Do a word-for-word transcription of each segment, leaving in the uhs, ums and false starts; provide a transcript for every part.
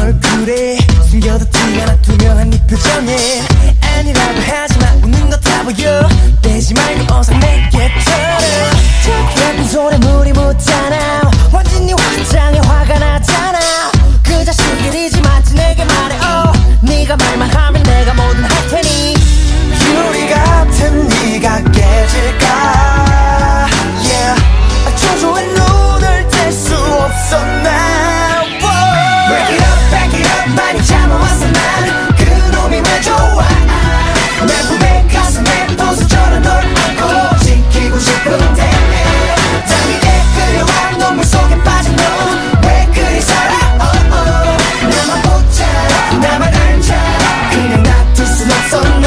얼굴에 숨겨도 티가 투명한 네 표정에 아니라고 하지마 웃는 거 다 보여 빼지 말고 어서 내게 털어 저기 예쁜 손에 물이 묻잖아 완전 네 화장에 화가 나잖아 그 자식들이지 마치 내게 말해 oh. 네가 말만 하면 내가 뭐든 할 테니 유리 같은 네가 깨질까 yeah. 초조한 눈을 뗄 수 없어 now Break it up, back it up 많이 잡아왔어 난 그놈이 왜 좋아 내 품에 가슴에 보수처럼 널 안고 지키고 싶은데 당기게 끌려와 눈물 속에 빠진 너 왜 그리 살아 oh, oh. 나만 보자 나만 알자 그냥 놔둘 순 없어 no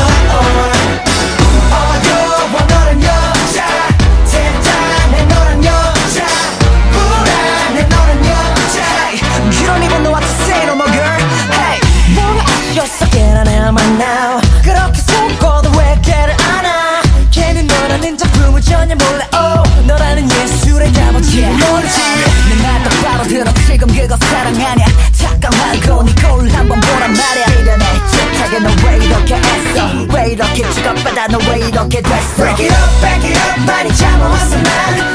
어려워 너란 여자 대단해 너란 여자 불안해 너란 여자 You don't even know what to say no more girl Hey 뭐가 아쉬웠어 깨어나야만 now 그렇게 속고도 왜 걔를 안아 걔는 너라는 작품을 전혀 몰라 oh 너라는 예술의 값어치 모르지 내 말 똑바로 들어 지금 그거 사랑 아냐 잠깐 말고 네 거울 한번 보란 말이야 이래내 짙하게 너 왜 이렇게 애써 왜 이렇게 취급받아 너 왜 이렇게 됐어 Break it up, back it up 많이 잡아왔어 난